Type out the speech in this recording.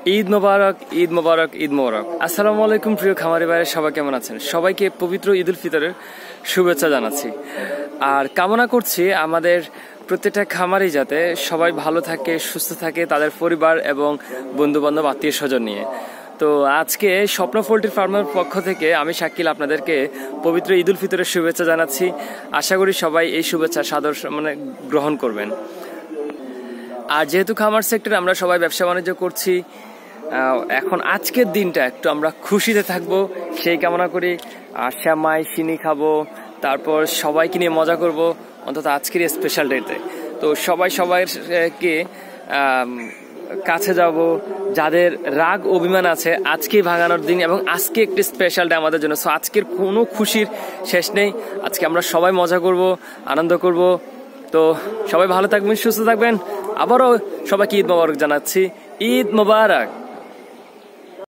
ঈদ মোবারক, ঈদ মোবারক, ঈদ মোবারক। আসসালামু আলাইকুম প্রিয় খামারি ভাইরা, সবাই কেমন আছেন? সবাইকে পবিত্র ঈদ উল ফিতরের শুভেচ্ছা জানাচ্ছি। আর কামনা করছি আমাদের প্রত্যেকটা খামারি যাতে সবাই ভালো থাকে, সুস্থ থাকে, তাদের পরিবার এবং বন্ধু বান্ধব আত্মীয় স্বজন নিয়ে। তো আজকে স্বপ্ন পোল্ট্রি ফার্মের পক্ষ থেকে আমি শাকিল আপনাদেরকে পবিত্র ঈদ উল ফিতরের শুভেচ্ছা জানাচ্ছি। আশা করি সবাই এই শুভেচ্ছা সাদর গ্রহণ করবেন। আর যেহেতু খামার সেক্টরে আমরা সবাই ব্যবসা বাণিজ্য করছি, এখন আজকের দিনটা একটু আমরা খুশিতে থাকবো সেই কামনা করি। আর শ্যামাই চিনি খাবো, তারপর সবাইকে নিয়ে মজা করব অন্তত আজকের স্পেশাল ডেতে। তো সবাইকে কাছে যাব, যাদের রাগ অভিমান আছে আজকেই ভাঙানোর দিন এবং আজকে একটি স্পেশাল ডে আমাদের জন্য। সো আজকের কোনো খুশির শেষ নেই, আজকে আমরা সবাই মজা করব, আনন্দ করব। তো সবাই ভালো থাকবেন, সুস্থ থাকবেন। আবারও সবাইকে ঈদ মোবারক জানাচ্ছি। ঈদ মোবারক।